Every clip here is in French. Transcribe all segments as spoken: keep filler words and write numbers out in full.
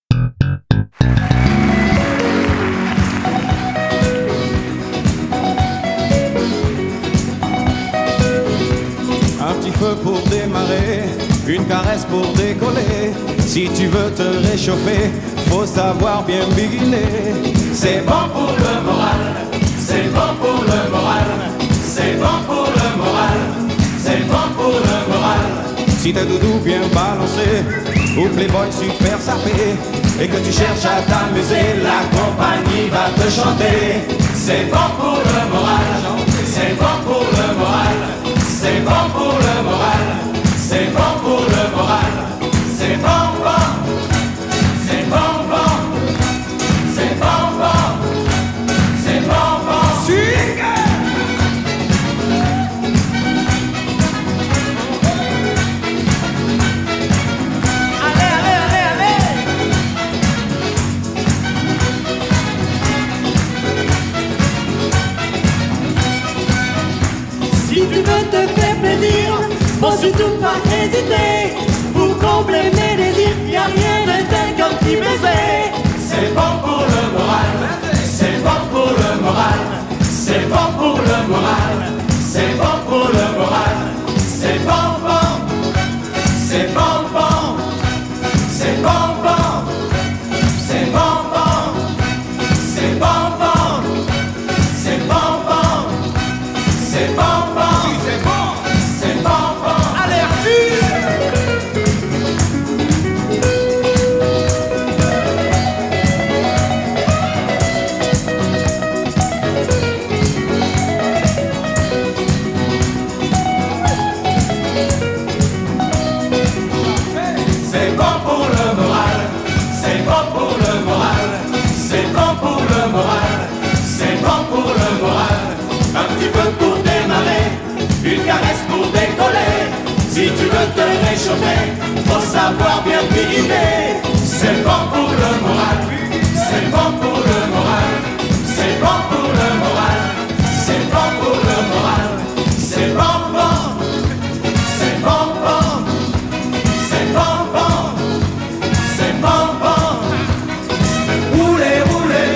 Un petit feu pour démarrer, une caresse pour décoller. Si tu veux te réchauffer, faut savoir bien biguiner. C'est bon pour le moral, c'est bon pour le moral, c'est bon pour le moral, c'est bon pour le moral. Si t'es doudou bien balancé, ou playboy super sapé, et que tu cherches à t'amuser, La compagnie va te chanter. C'est bon pour le moral, c'est bon pour le moral, c'est bon pour le moral, c'est bon pour le moral, c'est bon bon, c'est bon bon, c'est bon bon, c'est bon bon. Allez, allez, allez, allez. Si tu veux te faire plaisir, faut surtout pas hésiter. Pour combler mes désirs, y a rien de tel qu'un petit baiser. C'est bon pour le moral, c'est bon pour le moral, c'est bon pour le moral, c'est bon pour le moral, c'est bon bon, c'est bon bon, c'est bon bon, c'est bon bon, c'est bon bon, c'est bon bon, c'est bon bon, c'est bon, c'est bon bon. Allez, Arthur. C'est bon pour le moral, c'est bon pour le moral, c'est bon pour le moral, c'est bon pour le moral. Un petit peu pour démarrer, une caresse pour décoller. Si tu veux te réchauffer, faut savoir bien cuisiner. C'est bon pour le moral, c'est bon pour le moral, c'est bon pour le moral, c'est bon pour le moral, c'est bon bon, c'est bon bon, c'est bon bon, c'est bon bon. Roulez, roulez,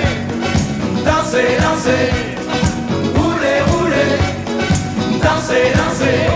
dansez, dansez, roulez, roulez, dansez, dansez.